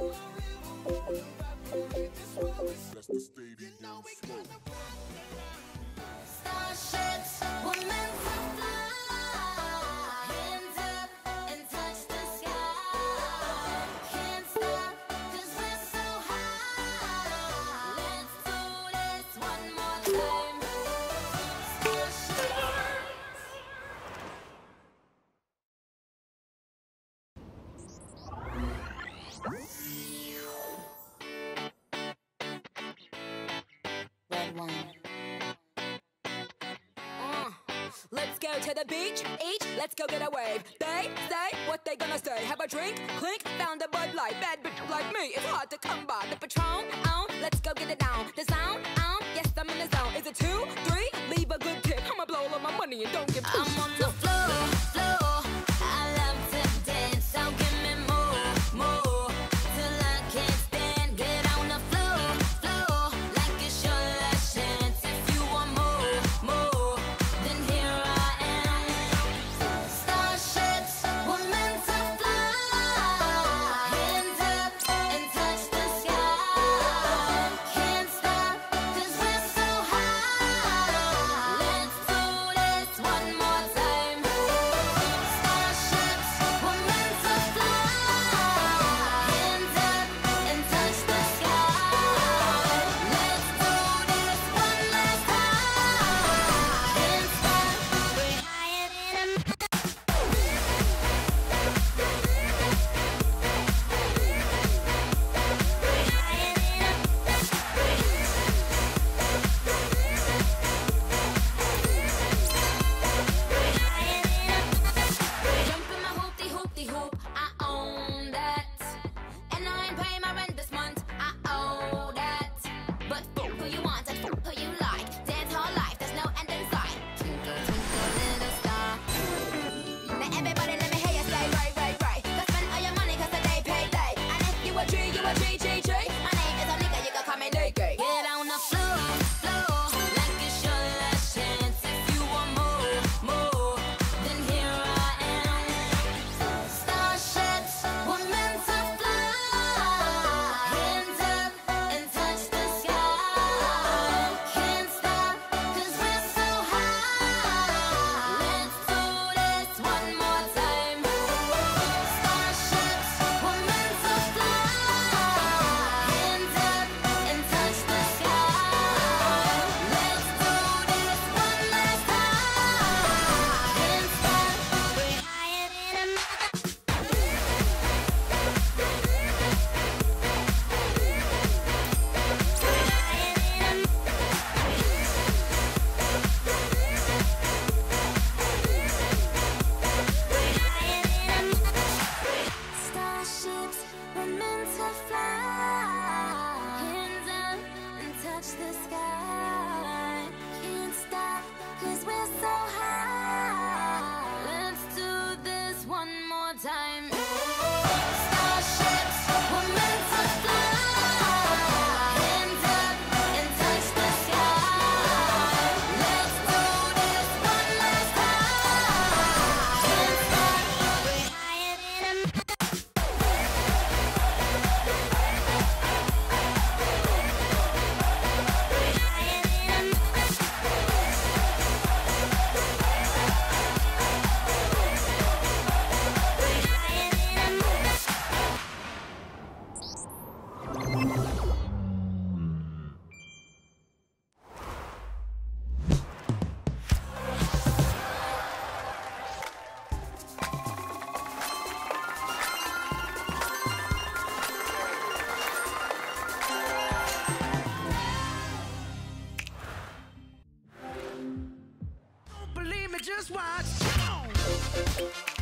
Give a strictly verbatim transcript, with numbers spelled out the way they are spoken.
That's the stadium flow. Starships were meant to fly. Hands up and touch the sky. Can't stop 'cause we're so high. Let's do this one more time. Starships. Red wine. Uh, let's go to the beach, each, let's go get a wave. They say what they gonna say. Have a drink, clink, found a Bud Light. Bad bitch like me, it's hard to come by. The Patron, on, let's go get it down. The sound, on, yes I'm in the zone. Is it two, three? Leave a good tip. I'ma blow all of my money and don't give two I'm on the floor, floor. I love to dance, so give me more, more. Till I can't stand. Get on the floor, floor. Like it's your last chance. If you want more, more, then here I am. Starships were meant to fly. Hands up and touch the sky. Can't stop 'cause we're so high. Let's do this one more time. Starships were meant to fly. Hands up and touch the sky. Let's do this one last time. Can't stop, we're higher than a Jump in my hoopty hoopty hoop, I own that. And I ain't paying my rent this month, I owe that. But fuck who you want and fuck who you like. Dance all life, there's no end in sight. Twinkle, twinkle, little star. Now everybody let me hear you say right, right, right. Go spend all your money 'cause the day payday. And if you a G, you a G, G, G. My name is a nigga, you can call me Nicky. Get on the floor, floor. Like it's your last chance. If you want more, more, then here I am. Starships were meant to fly. Hands up and touch the sky. Can't stop 'cause we're so high. Let's do this one more time. Starships were meant to fly. Hands up and touch the sky. Let's do this one last time. Can't stop, we're higher than a Starships were meant to fly. Hands up and touch the sky. Can't stop 'cause we're so high. Let's do this one more time. Starships were meant to fly. Hands up and touch the sky. Let's do this one last time. Can't stop, we're higher than a Believe me, just watch.